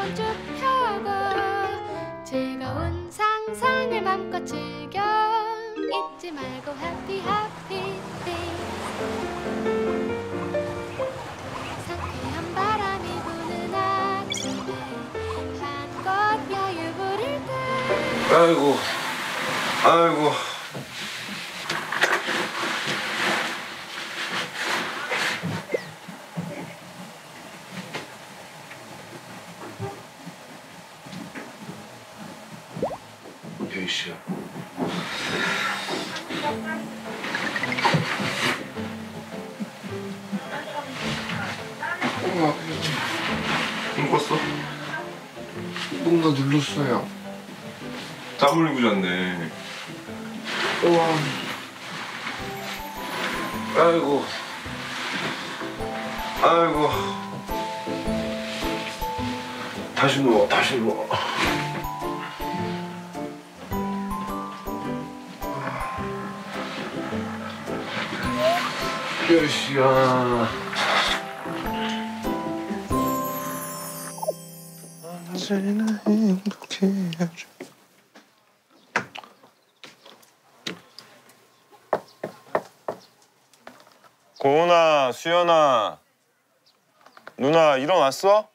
쭉 펴고 즐거운 상상을 맘껏 즐겨 잊지 말고 happy happy day. 상쾌한 바람이 부는 아침에 한껏 여유 부릴 때. 아이고, 아이고. 몇 시야? 못 봤어? 뭔가 눌렀어요. 땀 흘리고 잤네. 우와. 아이고. 아이고. 다시 누워, 다시 누워. 몇 시야? 언제나 행복해야죠. 고은아, 수연아, 누나 일어났어?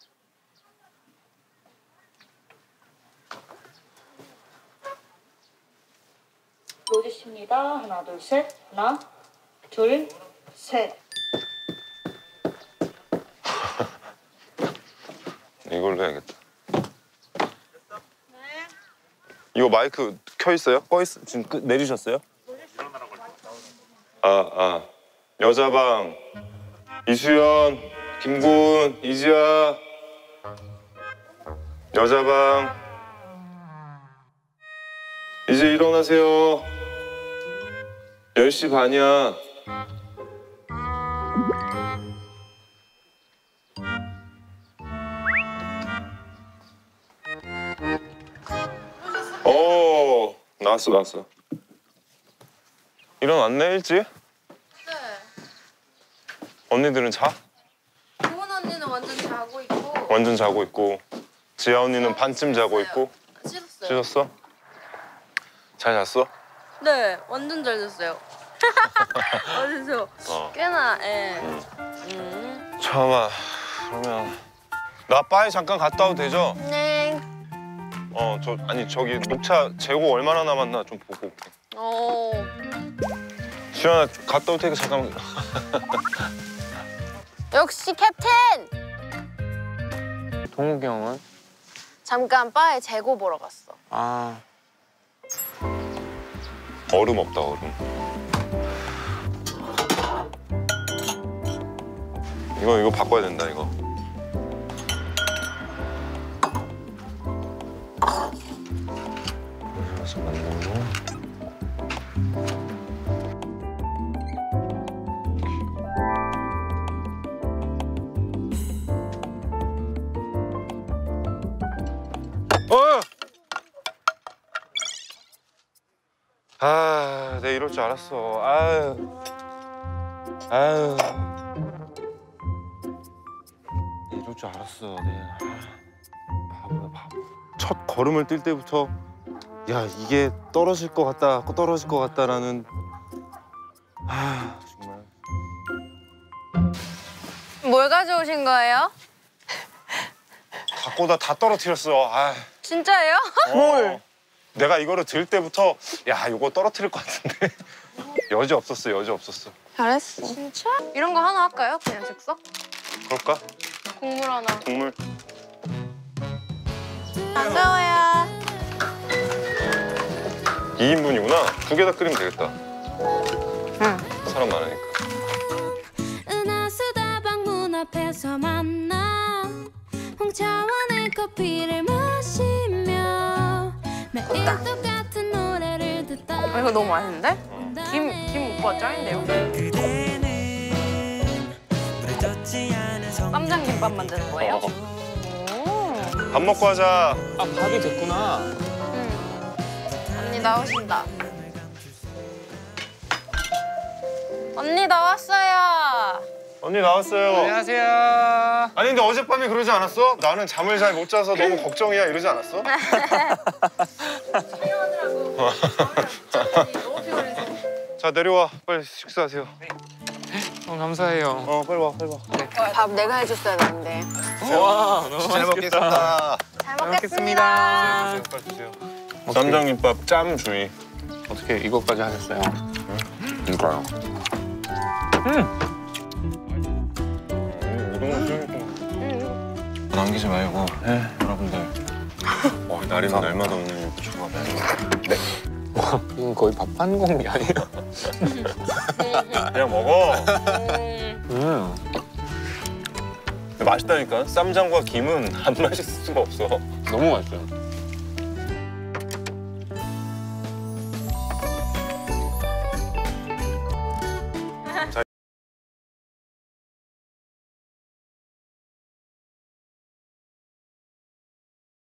로지 씨입니다. 하나, 둘, 셋. 하나, 둘, 셋. 이걸로 해야겠다. 이거 마이크 켜 있어요? 꺼 있어? 지금 내리셨어요? 여자방 이수연, 김군, 이지아. 여자방 이제 일어나세요. 10시 반이야. 나왔어. 일어났네, 일찍? 네. 언니들은 자? 고은 언니는 완전 자고 있고. 지아 언니는 반쯤 자고 있고. 씻었어요. 씻었어? 잘 잤어? 네, 완전 잘 잤어요. 어디서 꽤나, 예. 잠깐만, 그러면 나 바에 잠깐 갔다 와도 되죠? 네. 저기 녹차 재고 얼마나 남았나 좀 보고 올게. 수연아, 갔다 올 테니까 잠깐만. 역시 캡틴! 동욱이 형은? 잠깐 바에 재고 보러 갔어. 아. 얼음 없다, 얼음. 이거 바꿔야 된다, 이거. 그래서 만들고. 내가 이럴 줄 알았어. 이럴 줄 알았어. 바보야, 바보. 첫 걸음을 뛸 때부터 야, 이게 떨어질 것 같다라는. 정말. 뭘 가져오신 거예요? 갖고 다 떨어뜨렸어. 진짜예요? 뭘? 내가 이거를 들 때부터 야, 이거 떨어뜨릴 것 같은데. 여지 없었어. 잘했어. 진짜? 이런 거 하나 할까요? 그냥 즉석? 그럴까? 국물 하나. 국물. 반가워요. 2인분이구나. 2개 다 끓이면 되겠다. 응. 사람 많으니까. 은하수다방 문 앞에서 만나 홍차원의 커피를 마시며 매일 똑같은 노래를 듣다. 이거 너무 맛있는데? 김 오빠 짱인데요? 쌈장 김밥 만드는 거예요? 밥 먹고 하자. 밥이 됐구나. 언니 나오신다. 언니 나왔어요. 언니 나왔어요. 안녕하세요. 아니 근데 어젯밤에 그러지 않았어? 나는 잠을 잘 못 자서 너무 걱정이야 이러지 않았어? 자 내려와 빨리 식사하세요. 감사해요. 빨리 와 빨리 와. 밥 내가 해줬어야 되는데. 와, 너무 잘 먹겠습니다. 잘 먹겠습니다. 빨리 드세요. 쌈장김밥 짬 주의. 어떻게 이것까지 하셨어요? 이거요. 우동은 좀 남기지 말고 해 여러분들. 날이면 날마다 오는 조합이 아니야. 네. 이건 거의 밥 한 공기 아니에요? 그냥 먹어. 음. 근데 맛있다니까. 쌈장과 김은 안 맛있을 수가 없어. 너무 맛있어요.